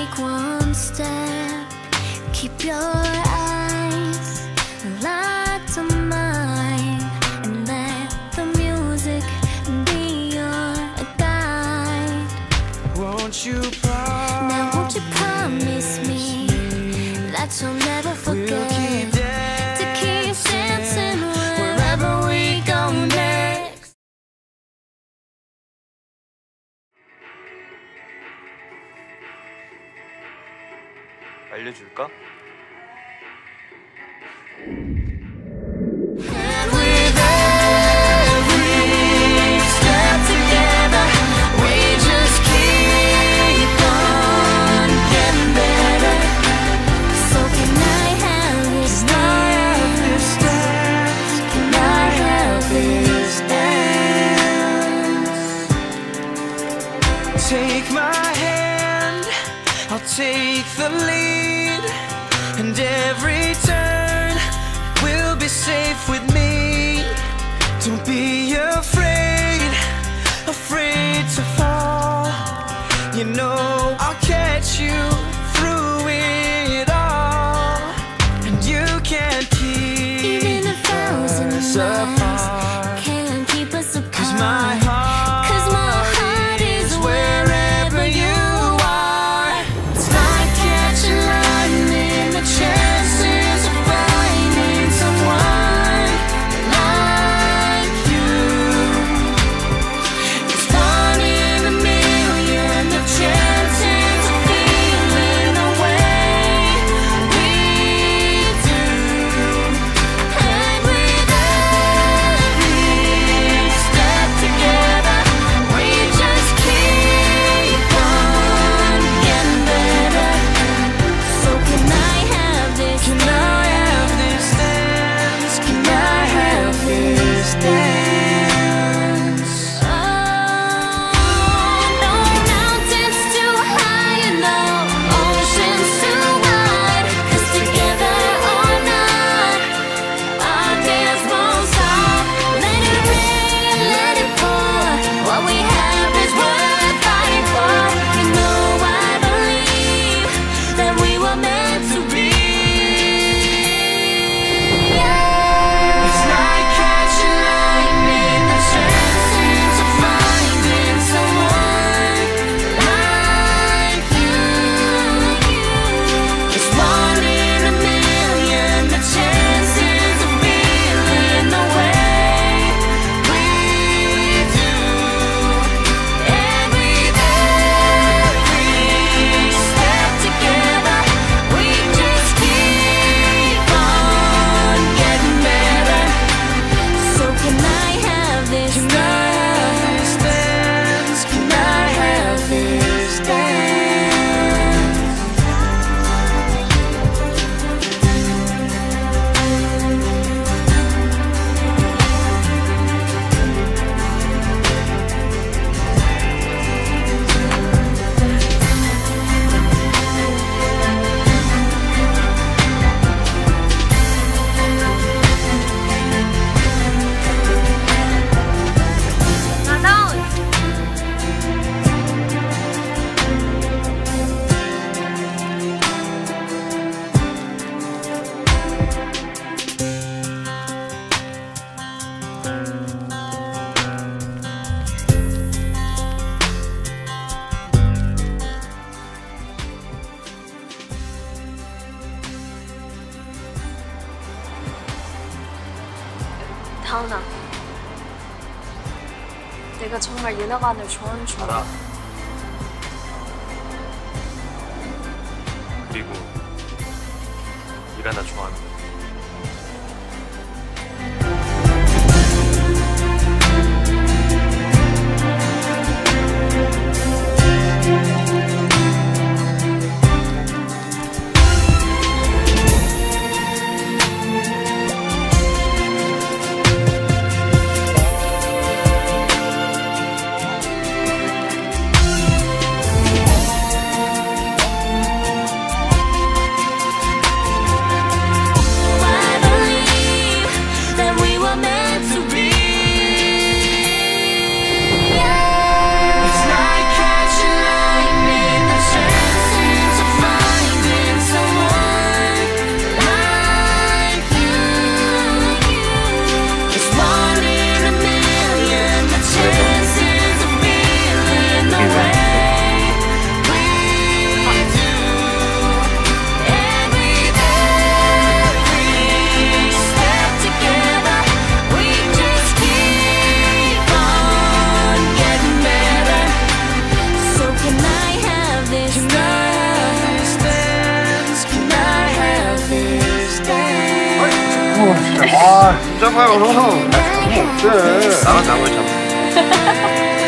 take one step. Keep your eyes locked on mine, and let the music be your guide. Won't you promise? Now won't you promise me that you'll never forget we'll keep to keep dancing wherever we go next. 알려줄까? And with every step together, we just keep on getting better. So can I have this dance? Can I have this dance? Take my hand, I'll take the lead, and every turn will be safe with me. Don't be afraid, afraid to fall. You know I'll catch you through it all, and you can't keep Even 1,000 us miles apart. can't keep us apart. 'Cause my heart is wherever you are. It's like catching lightning, the chances of finding someone like you. It's 1 in a million, the chances of feeling the way we do. And with every step together, we just keep on getting better. So can I have this? Can I have this dance? Can I have this dance? Oh, no mountains too high and no oceans too wide. 'Cause together or not, our dance won't stop. Let it rain, let it pour. What we have is worth fighting for. You know I believe that we were meant to be. It's like catching lightning, the chances of finding someone Like you. It's 1 in a million, the chances of feeling the way we do. And with every step together, we just keep on getting better. So can I have this Can I have this dance? Can I have this dance? 다은아, 내가 정말 유나만을 좋아하는 줄 알아. 알아. 그리고 네가 나 좋아하는 거야. 진짜 가요. 잡으면 어때? 나가 잡을 잡.